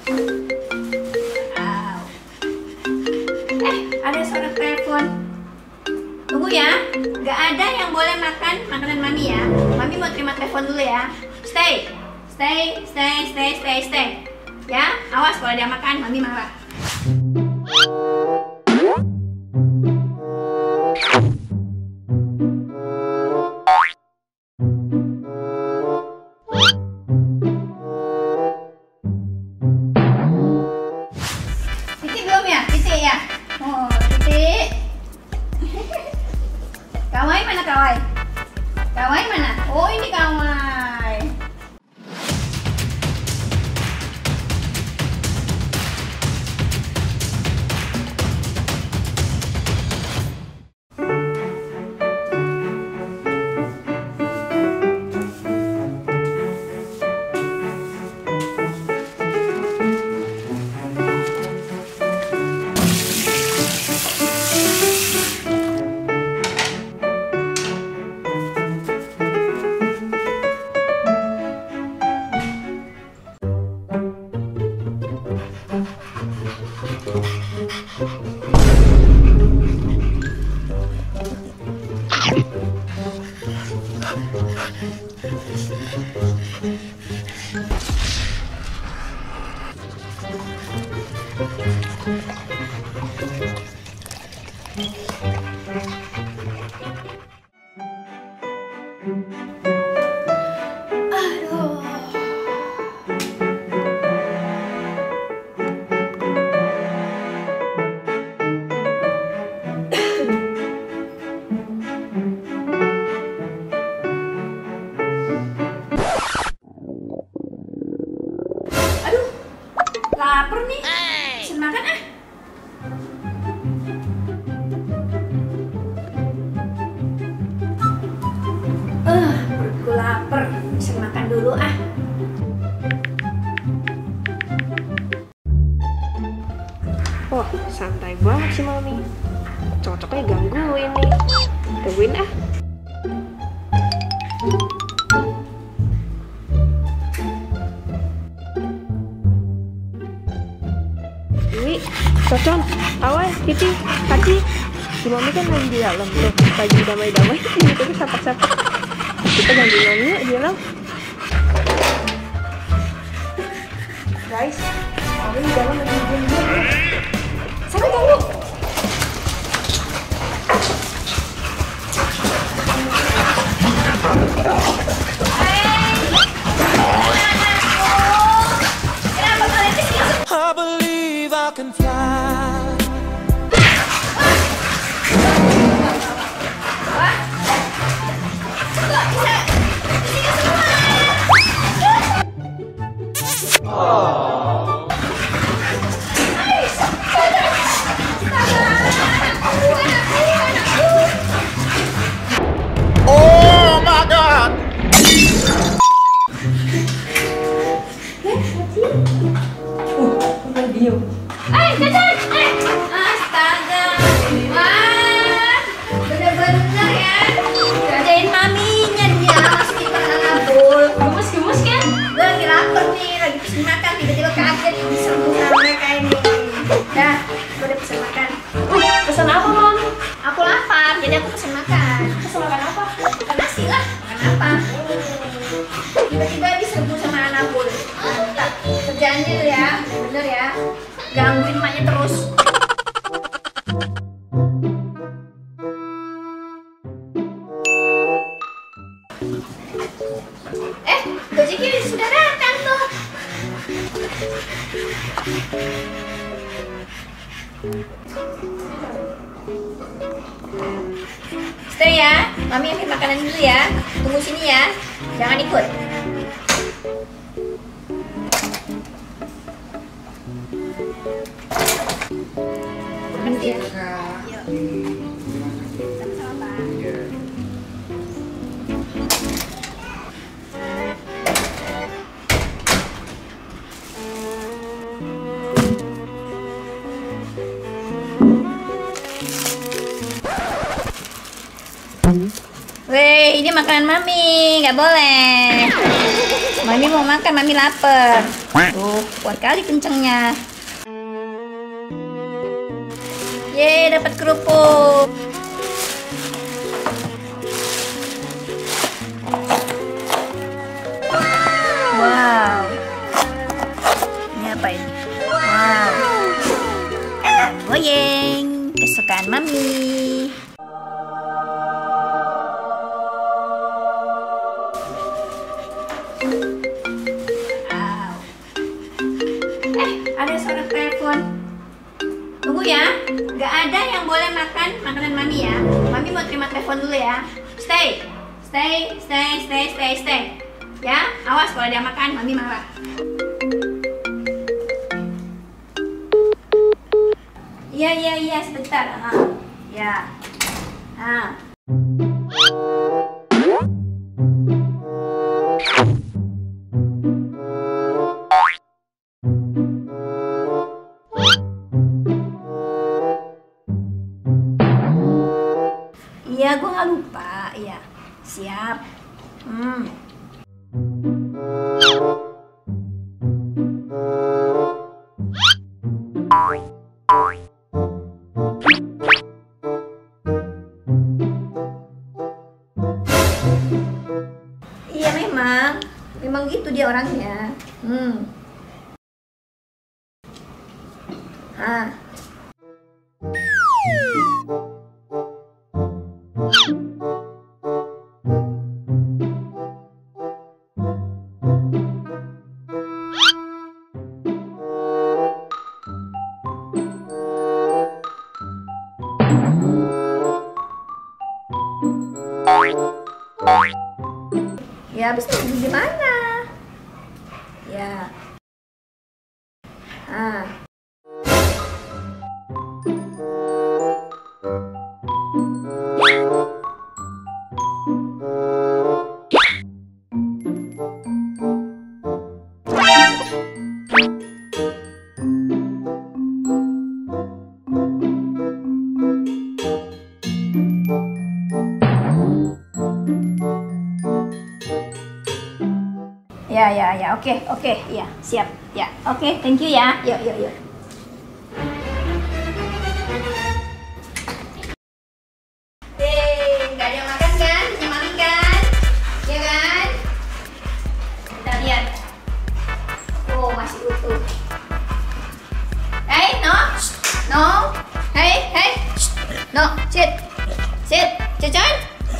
Wow. Ada suara telepon. Tunggu ya. Gak ada yang boleh makan makanan Mami ya. Mami mau terima telepon dulu ya. Stay. Ya, awas kalau dia makan, Mami marah. Titik belum ya? Titik ya? Oh, titik. Kawai mana Kawai? Kawai mana? Oh, ini Kawai. Lapar nih, pesen makan ah. Perutku lapar, pesen makan dulu ah. Wah, santai banget sih Mami. Cocoknya gangguin nih. Tungguin ah. Ini, Cocon, Awai, Titi, Kaci. Si Mami kan lagi di dalam tuh, lagi damai-damai. Ini tuh sapa-sapa. Kita gangguin Mami yuk di dalam. Guys, Mami di dalam lagi diem-diem. Sana tunggu. I believe I can fly. Oh my God! Astaga, wah, bener-bener ya, kerjain maminya dia masukin ke dalam bowl. Gemes kan? Gue lagi lapar nih, lagi pesen makan, tiba-tiba kaget diserbu sama mereka ini. Dah, gue udah pesen makan. Pesan apa, Mam? Aku lapar, jadi aku pesen makan. Pesan makan apa? Makan nasi lah, makan apa? Tiba-tiba diserbu sama anak bowl. Mantap, kerjaannya tuh ya, bener ya. Gangguin emaknya terus. Gojeknya sudah datang tuh. Stay ya, Mami ambil makanan dulu ya. Tunggu sini ya, jangan ikut. Berhenti ya. Yuk. Sama-sama, Pak. Weh, ini makanan Mami, nggak boleh. Mami mau makan, Mami lapar. Tuh, kuat kali kencengnya. Yeay, dapat kerupuk. Wow. Ini apa ini? Wow. Goyeng. Kesukaan Mami. Ada suara telepon. Tunggu ya. Gak ada yang boleh makan makanan Mami ya. Mami mau terima telepon dulu ya. Stay. Ya, awas kalau dia makan Mami marah. Iya, sebentar. Ya. Iya, gue nggak lupa. Iya, siap. Iya, memang gitu dia orangnya. Ya, habis itu gimana? Ya. Ya, oke, ya, siap, ya, oke, thank you ya, yuk. Nggak ada yang makan kan, punya Mami kan, ya kan? Kita lihat, oh masih utuh. Hey, no, hey, no, sit, Cecon,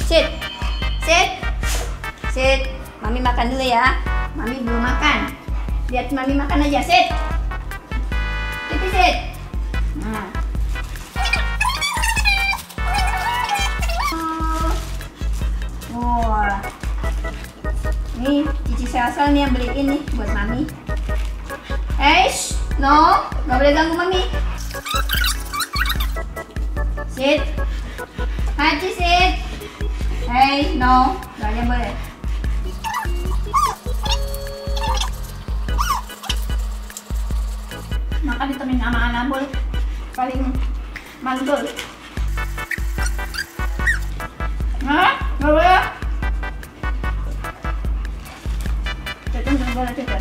sit. Mami makan dulu ya. Mami belum makan. Lihat Mami makan aja. Sit. Nah. Wah. Nih, Cici Selsel nih yang beliin nih buat Mami. No, nggak boleh ganggu Mami. Sit. Haji, sit. Hey, no, nggak boleh. Makan ditemenin sama Anabol paling mantul. Nggak boleh. Cecon jangan boleh Cecon.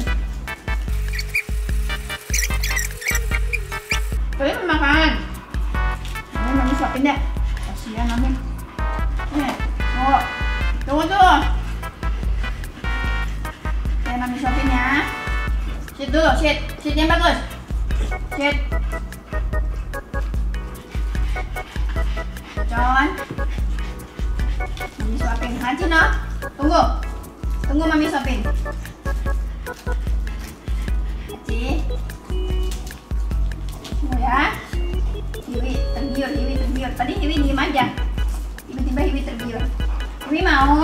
Kalian mau makan? Mami suapin deh. Kasihan Mami. Nih, tunggu tuh. Mami suapin ya. Sit dulu, sit yang bagus. Sit. Cecon. Mami suapin. Haji no. Tunggu Mami suapin. Haji. Tunggu ya. Hiwi tergiur. Tadi Hiwi diem aja. Tiba-tiba Hiwi tergiur. Hiwi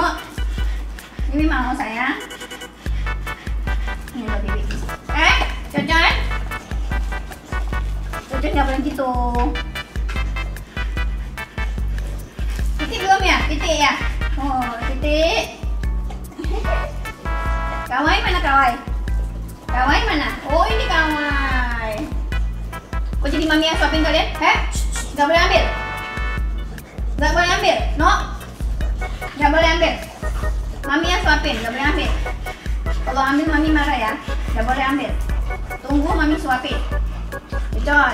mau sayang. Ini buat Hiwi. Cecon. Cecon nggak boleh gitu. Titi belum ya? Titi ya? Oh, Titi. Kawai mana Kawai? Kawai mana? Oh, ini Kawai. Kok jadi Mami yang suapin kalian? Nggak boleh ambil. Nggak boleh ambil. No. Nggak boleh ambil. Mami yang suapin, nggak boleh ambil. Kalau ambil mami marah ya. Gak boleh ambil. Tunggu mami suapin. John.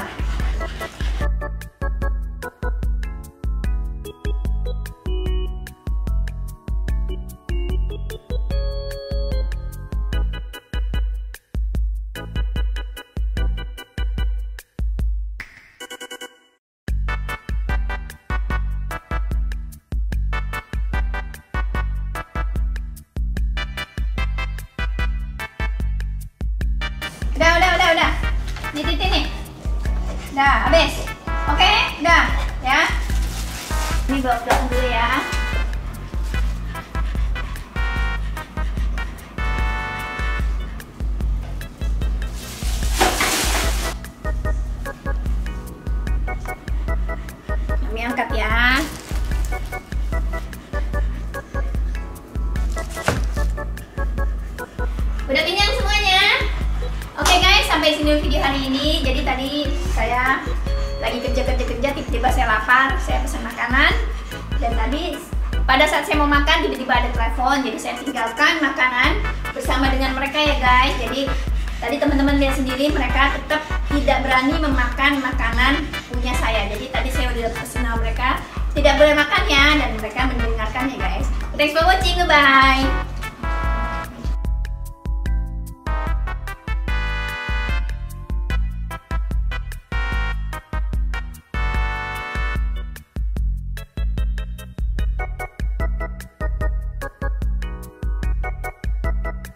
Udah. Nih titik nih. Udah, habis. Oke, udah ya. Ini blok-blok dulu ya. Kami angkat ya. Udah kenyang semuanya? Oke guys, sampai sini video hari ini. Jadi tadi saya lagi kerja, tiba-tiba saya lapar, saya pesan makanan. Dan tadi pada saat saya mau makan, tiba-tiba ada telepon. Jadi saya tinggalkan makanan bersama dengan mereka ya guys. Jadi tadi teman-teman lihat sendiri, mereka tetap tidak berani memakan makanan punya saya. Jadi tadi saya udah pesan sama mereka, tidak boleh makan ya. Dan mereka mendengarkan ya guys. Thanks for watching, goodbye.